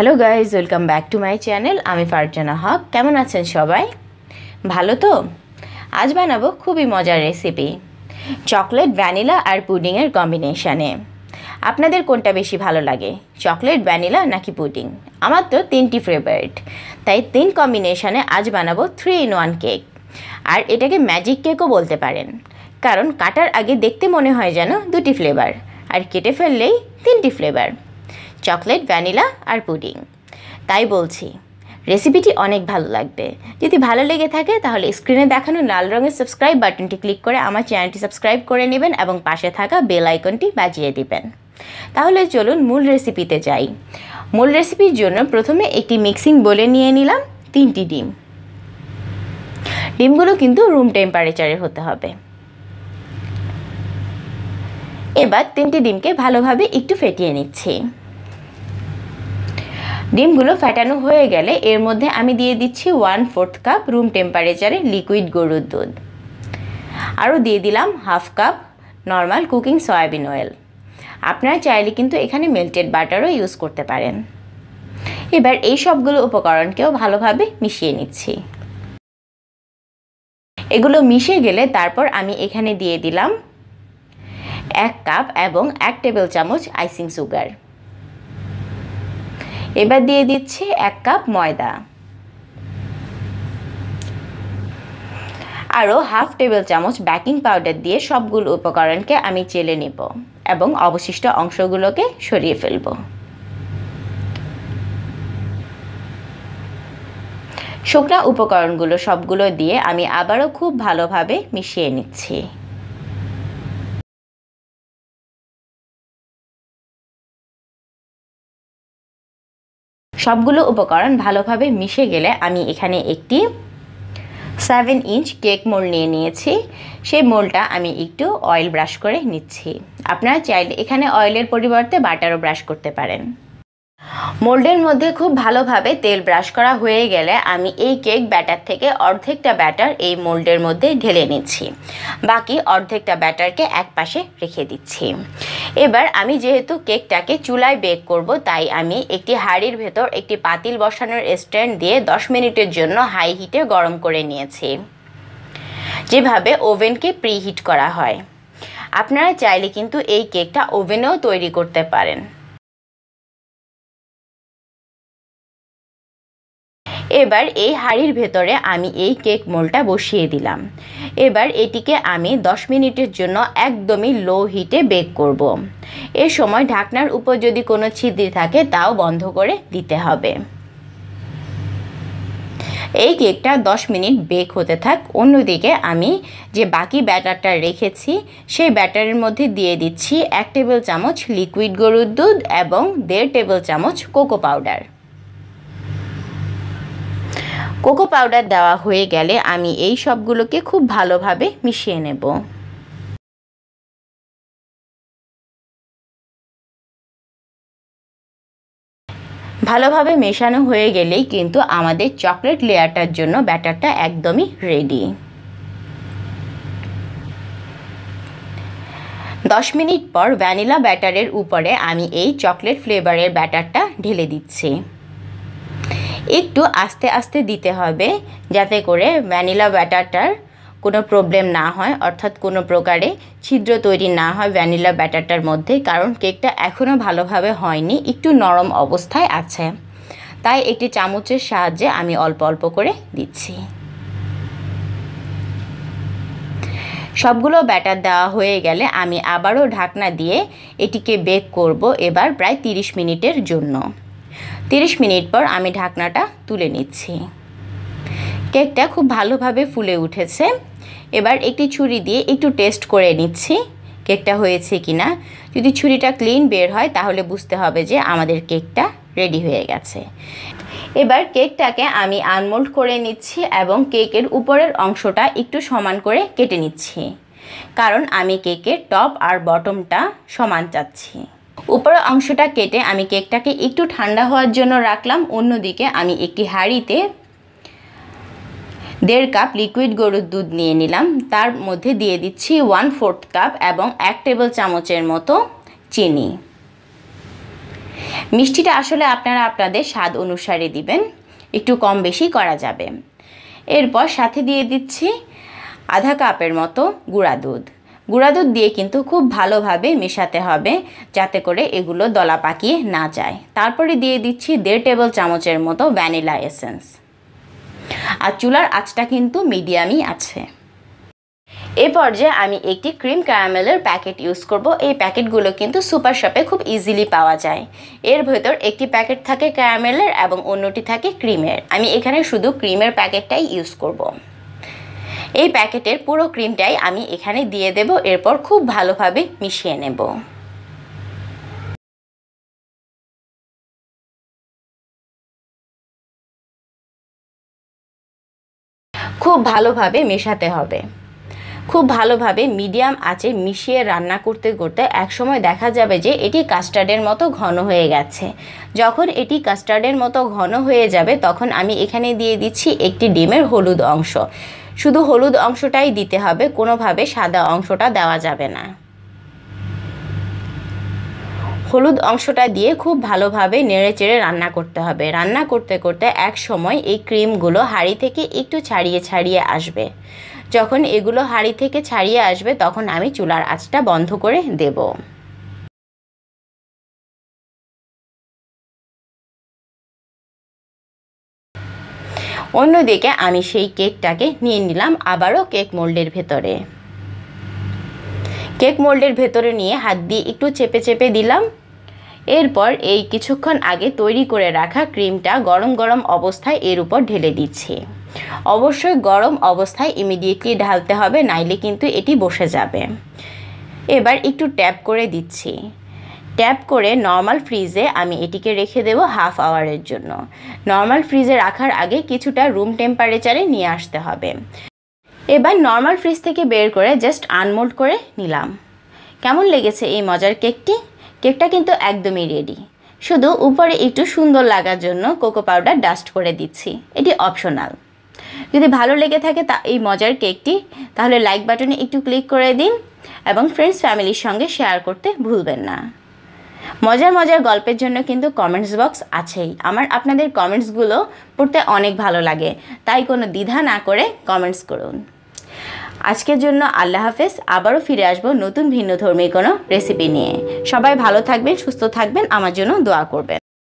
Hello guys, welcome back to my channel. আমি ফারজানা হক। কেমন আছেন সবাই? ভালো তো? আজ বানাবো খুবই মজার রেসিপি, চকলেট ভ্যানিলা আর পুডিংয়ের কম্বিনেশানে। আপনাদের কোনটা বেশি ভালো লাগে, চকলেট, ভ্যানিলা নাকি পুডিং? আমার তো তিনটি ফেভারিট, তাই তিন কম্বিনেশানে আজ বানাবো 3-in-1 কেক। আর এটাকে ম্যাজিক কেকও বলতে পারেন, কারণ কাটার আগে দেখতে মনে হয় যেন দুটি ফ্লেভার, আর কেটে ফেললেই তিনটি ফ্লেভার, চকলেট, ভ্যানিলা আর পুডিং। তাই বলছি রেসিপিটি অনেক ভালো লাগবে। যদি ভালো লেগে থাকে তাহলে স্ক্রিনে দেখানো লাল রঙের সাবস্ক্রাইব বাটনটি ক্লিক করে আমার চ্যানেলটি সাবস্ক্রাইব করে নেবেন এবং পাশে থাকা বেল আইকনটি বাজিয়ে দিবেন। তাহলে চলুন মূল রেসিপিতে যাই। মূল রেসিপির জন্য প্রথমে একটি মিক্সিং বোলে নিয়ে নিলাম 3টি ডিম। ডিমগুলো কিন্তু রুম টেম্পারেচারে হতে হবে। এবার 3টি ডিমকে ভালোভাবে একটু ফেটিয়ে নিচ্ছি। ডিমগুলো ফেটানো হয়ে গেলে এর মধ্যে আমি দিয়ে দিচ্ছি 1/4 কাপ রুম টেম্পারেচারে লিকুইড গরুর দুধ। আরও দিয়ে দিলাম 1/2 cup normal cooking soybean oil. আপনারা চাইলে কিন্তু এখানে মেল্টেড বাটারও ইউজ করতে পারেন। এবার এই সবগুলো উপকরণকেও ভালোভাবে মিশিয়ে নিচ্ছি। এগুলো মিশে গেলে তারপর আমি এখানে দিয়ে দিলাম 1 কাপ এবং 1 টেবিল চামচ আইসিং সুগার। এবার দিয়ে দিচ্ছি 1 কাপ ময়দা। আরও 1/2 টেবিল চামচ বেকিং পাউডার দিয়ে সবগুলো উপকরণকে আমি চেলে নেব এবং অবশিষ্ট অংশগুলোকে সরিয়ে ফেলব। শুকনো উপকরণগুলো সবগুলো দিয়ে আমি আবারও খুব ভালোভাবে মিশিয়ে নিচ্ছি। সবগুলো উপকরণ ভালোভাবে মিশে গেলে আমি এখানে একটি 7 ইঞ্চ কেক মোল্ড নিয়ে নিয়েছি। সেই মোল্ডটা আমি একটু অয়েল ব্রাশ করে নিচ্ছি। আপনারা চাইলে এখানে অয়েলের পরিবর্তে বাটারও ব্রাশ করতে পারেন। মোল্ডের মধ্যে খুব ভালোভাবে তেল ব্রাশ করা হয়ে গেলে আমি এই কেক ব্যাটার থেকে অর্ধেকটা ব্যাটার এই মোল্ডের মধ্যে ঢেলে নিচ্ছি। বাকি অর্ধেকটা ব্যাটারকে একপাশে রেখে দিচ্ছি। এবার আমি যেহেতু কেকটাকে চুলায় বেক করব, তাই আমি একটি হাঁড়ির ভেতর একটি পাতিল বসানোর স্ট্যান্ড দিয়ে 10 মিনিটের জন্য হাই হিটে গরম করে নিয়েছি, যেভাবে ওভেনকে প্রিহিট করা হয়। আপনারা চাইলে কিন্তু এই কেকটা ওভেনেও তৈরি করতে পারেন। এবার এই হাঁড়ির ভেতরে আমি এই কেক মোল্ডটা বসিয়ে দিলাম। এবার এটিকে আমি 10 মিনিটের জন্য একদমই লো হিটে বেক করব। এ সময় ঢাকনার উপর যদি কোনো ছিদ্র থাকে তাও বন্ধ করে দিতে হবে। এই কেকটা 10 মিনিট বেক হতে থাক। অন্যদিকে আমি যে বাকি ব্যাটারটা রেখেছি সেই ব্যাটারের মধ্যে দিয়ে দিচ্ছি 1 টেবিল চামচ লিকুইড গরুর দুধ এবং 1.5 টেবিল চামচ কোকো পাউডার। কোকো পাউডার দেওয়া হয়ে গেলে আমি এই সবগুলোকে খুব ভালোভাবে মিশিয়ে নেব। ভালোভাবে মেশানো হয়ে গেলেই কিন্তু আমাদের চকলেট লেয়ারটার জন্য ব্যাটারটা একদমই রেডি। 10 মিনিট পর ভ্যানিলা ব্যাটারের উপরে আমি এই চকলেট ফ্লেভারের ব্যাটারটা ঢেলে দিচ্ছি। একটু আস্তে আস্তে দিতে হবে যাতে করে ভ্যানিলা ব্যাটারটার কোনো প্রবলেম না হয়, অর্থাৎ কোনো প্রকারে ছিদ্র তৈরি না হয় ভ্যানিলা ব্যাটারটার মধ্যে, কারণ কেকটা এখনও ভালোভাবে হয়নি, একটু নরম অবস্থায় আছে। তাই একটি চামচের সাহায্যে আমি অল্প অল্প করে দিচ্ছি। সবগুলো ব্যাটার দেওয়া হয়ে গেলে আমি আবারও ঢাকনা দিয়ে এটিকে বেক করব এবার প্রায় 30 মিনিটের জন্য। 30 মিনিট পর আমি ঢাকনাটা তুলে নিচ্ছি। কেকটা খুব ভালোভাবে ফুলে উঠেছে। এবার একটি ছুরি দিয়ে একটু টেস্ট করে নিচ্ছি কেকটা হয়েছে কিনা। যদি ছুরিটা ক্লিন বের হয় তাহলে বুঝতে হবে যে আমাদের কেকটা রেডি হয়ে গেছে। এবার কেকটাকে আমি আনমোল্ড করে নিচ্ছি এবং কেকের উপরের অংশটা একটু সমান করে কেটে নিচ্ছি, কারণ আমি কেকের টপ আর বটমটা সমান চাচ্ছি। উপরের অংশটা কেটে আমি কেকটাকে একটু ঠান্ডা হওয়ার জন্য রাখলাম। অন্যদিকে আমি একটি হাঁড়িতে 1.5 কাপ লিকুইড গরুর দুধ নিয়ে নিলাম। তার মধ্যে দিয়ে দিচ্ছি 1/4 কাপ এবং 1 টেবিল চামচের মতো চিনি। মিষ্টিটা আসলে আপনারা আপনাদের স্বাদ অনুসারে দিবেন, একটু কম বেশি করা যাবে। এরপর সাথে দিয়ে দিচ্ছি আধা কাপের মতো গুঁড়া দুধ। গুঁড়া দুধ দিয়ে কিন্তু খুব ভালোভাবে মেশাতে হবে যাতে করে এগুলো দলা পাকিয়ে না যায়। তারপরে দিয়ে দিচ্ছি 1.5 টেবিল চামচের মতো ভ্যানিলা এসেন্স। আর চুলার আঁচটা কিন্তু মিডিয়ামই আছে। এ পর্যায়ে আমি একটি ক্রিম ক্যারামেলের প্যাকেট ইউজ করব। এই প্যাকেটগুলো কিন্তু সুপার শপে খুব ইজিলি পাওয়া যায়। এর ভেতর একটি প্যাকেট থাকে ক্যারামেলের এবং অন্যটি থাকে ক্রিমের। আমি এখানে শুধু ক্রিমের প্যাকেটটাই ইউজ করব। এই প্যাকেটের পুরো ক্রিমটাই আমি এখানে দিয়ে দেব। এরপর খুব ভালোভাবে মিশিয়ে নেব। খুব ভালোভাবে মেশাতে হবে। খুব ভালোভাবে মিডিয়াম আঁচে মিশিয়ে রান্না করতে করতে একসময় দেখা যাবে যে এটি কাস্টার্ডের মতো ঘন হয়ে গেছে। যখন এটি কাস্টার্ডের মতো ঘন হয়ে যাবে তখন আমি এখানে দিয়ে দিচ্ছি একটি ডিমের হলুদ অংশ। শুধু হলুদ অংশটাই দিতে হবে, কোনোভাবে সাদা অংশটা দেওয়া যাবে না। হলুদ অংশটা দিয়ে খুব ভালোভাবে নেড়েচেড়ে রান্না করতে হবে। রান্না করতে করতে এক সময় এই ক্রিমগুলো হাঁড়ি থেকে একটু ছাড়িয়ে ছাড়িয়ে আসবে। যখন এগুলো হাঁড়ি থেকে ছাড়িয়ে আসবে তখন আমি চুলার আঁচটা বন্ধ করে দেব। অন্যদিকে আমি সেই কেকটাকে নিয়ে নিলাম আবারও কেক মোল্ডের ভেতরে। কেক মোল্ডের ভেতরে নিয়ে হাত দিয়ে একটু চেপে চেপে দিলাম। এরপর এই কিছুক্ষণ আগে তৈরি করে রাখা ক্রিমটা গরম গরম অবস্থায় এর উপর ঢেলে দিচ্ছি। অবশ্যই গরম অবস্থায় ইমিডিয়েটলি ঢালতে হবে, নাইলে কিন্তু এটি বসে যাবে। এবার একটু ট্যাপ করে দিচ্ছি। ট্যাপ করে নর্মাল ফ্রিজে আমি এটিকে রেখে দেব হাফ আওয়ারের জন্য। নর্মাল ফ্রিজে রাখার আগে কিছুটা রুম টেম্পারেচারে নিয়ে আসতে হবে। এবার নর্মাল ফ্রিজ থেকে বের করে জাস্ট আনমোল্ড করে নিলাম। কেমন লেগেছে এই মজার কেকটি? কেকটা কিন্তু একদমই রেডি। শুধু উপরে একটু সুন্দর লাগার জন্য কোকো পাউডার ডাস্ট করে দিচ্ছি, এটি অপশনাল। যদি ভালো লেগে থাকে এই মজার কেকটি, তাহলে লাইক বাটনে একটু ক্লিক করে দিন এবং ফ্রেন্ডস ফ্যামিলির সঙ্গে শেয়ার করতে ভুলবেন না। মজার মজার গল্পের জন্য কিন্তু কমেন্টস বক্স আছেই। আমার আপনাদের কমেন্টসগুলো পড়তে অনেক ভালো লাগে, তাই কোনো দ্বিধা না করে কমেন্টস করুন। আজকের জন্য আল্লাহ হাফেজ। আবারও ফিরে আসবো নতুন ভিন্ন ধর্মী কোনো রেসিপি নিয়ে। সবাই ভালো থাকবেন, সুস্থ থাকবেন, আমার জন্য দোয়া করবেন।